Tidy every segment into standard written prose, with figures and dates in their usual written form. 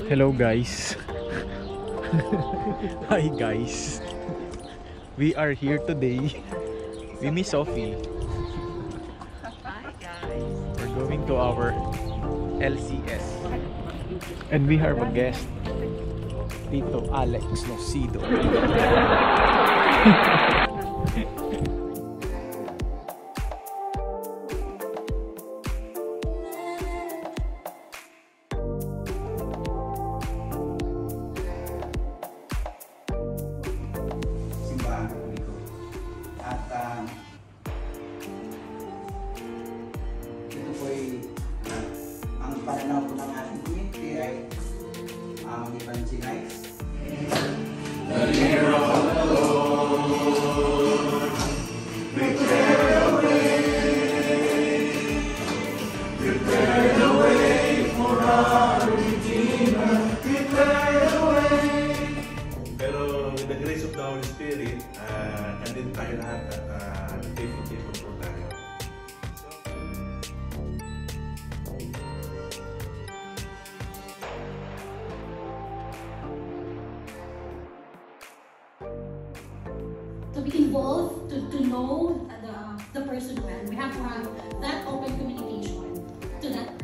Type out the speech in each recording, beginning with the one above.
Hello guys. Hi guys. We are here today. We miss Sophie. Hi guys. We're going to our LCS. And we have a guest. Tito Alex Nocido. At ito po ay ang pananaw po ng ating community ay evangelize. The year of the Lord, prepare the way for our Redeemer, prepare the way. Pero with the grace of the Holy Spirit, nandito tayo lahat at table po tayo. To be involved, to know the person well, we have to have that open communication to that person.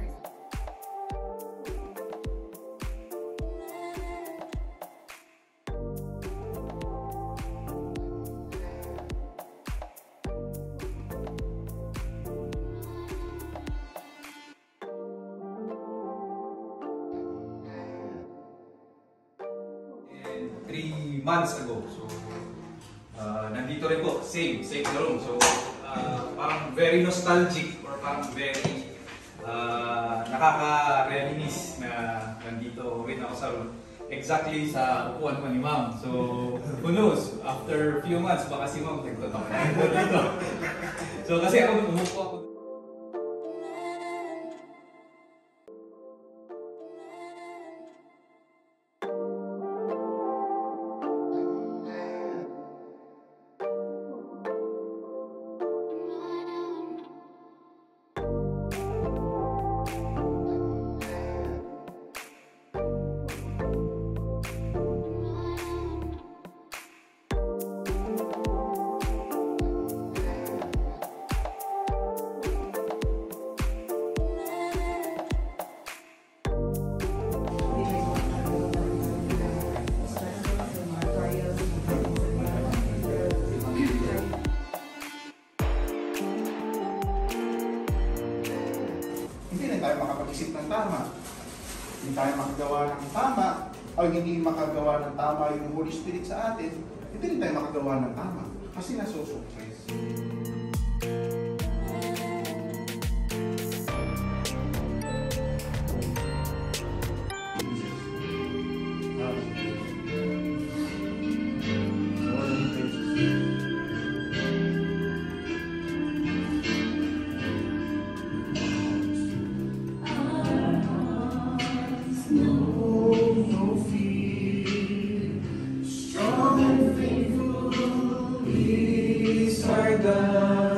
And 3 months ago, so nandito rin po, same na room. So parang very nostalgic or parang very nakaka-reminisce na nandito rin ako sa room. Exactly sa upuan ko ni Ma'am. So who knows, after few months baka si Ma'am nagtatak dito. So kasi ako umupo ako. Tayo makapag-isip ng tama. Hindi tayo makagawa ng tama o hindi makagawa ng tama yung Holy Spirit sa atin, hindi rin tayo makagawa ng tama kasi nasusurprise. No fear, strong and faithful is our God.